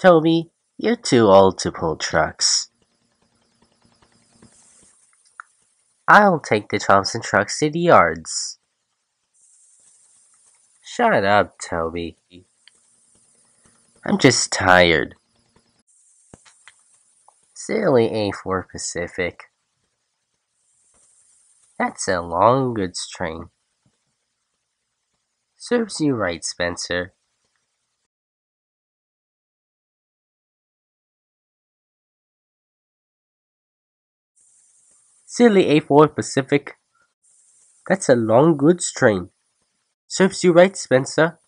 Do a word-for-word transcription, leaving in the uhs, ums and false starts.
Toby, you're too old to pull trucks. I'll take the Thompson trucks to the yards. Shut up, Toby. I'm just tired. Silly A four Pacific. That's a long goods train. Serves you right, Spencer. Silly A four Pacific. That's a long goods train. Serves you right, Spencer.